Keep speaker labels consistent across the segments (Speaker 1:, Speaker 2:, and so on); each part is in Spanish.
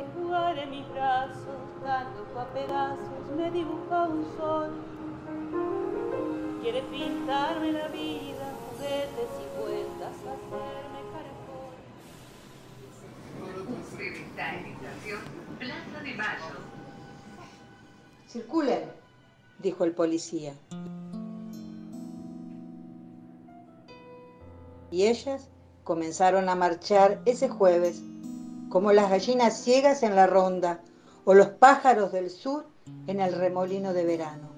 Speaker 1: jugar en mis brazos, tan loco a pedazos, me dibuja un sol. Quiere pintarme la vida, juguetes y vueltas, hacerme caracol.
Speaker 2: Revitalización Plaza de Mayo.
Speaker 3: Circulen, dijo el policía. Y ellas comenzaron a marchar ese jueves, como las gallinas ciegas en la ronda o los pájaros del sur en el remolino de verano.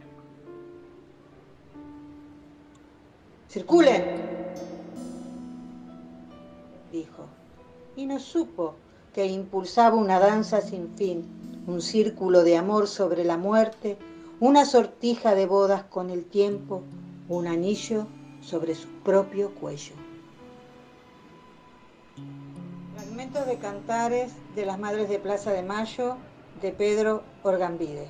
Speaker 3: ¡Circulen!, dijo, y no supo que impulsaba una danza sin fin, un círculo de amor sobre la muerte, una sortija de bodas con el tiempo, un anillo sobre su propio cuello. Fragmentos de cantares de las Madres de Plaza de Mayo, de Pedro Orgambide.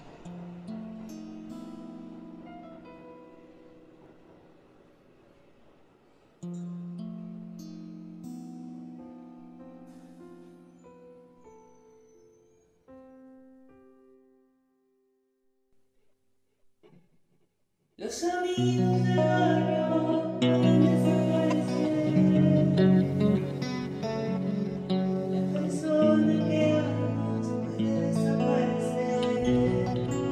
Speaker 1: Los amigos del barrio pueden desaparecer. La persona que amas puede desaparecer.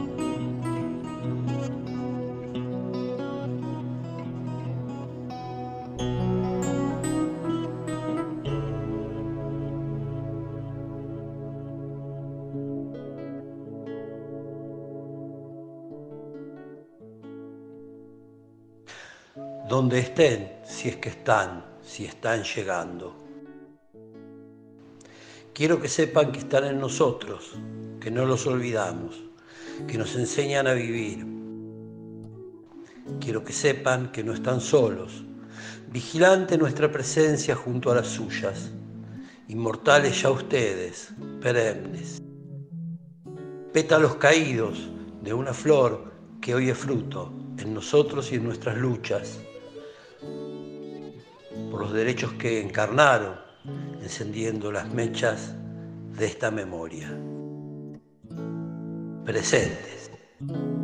Speaker 4: Donde estén, si es que están, si están llegando. Quiero que sepan que están en nosotros, que no los olvidamos, que nos enseñan a vivir. Quiero que sepan que no están solos, vigilante nuestra presencia junto a las suyas, inmortales ya ustedes, perennes. Pétalos caídos de una flor que hoy es fruto en nosotros y en nuestras luchas, por los derechos que encarnaron, encendiendo las mechas de esta memoria. Presentes.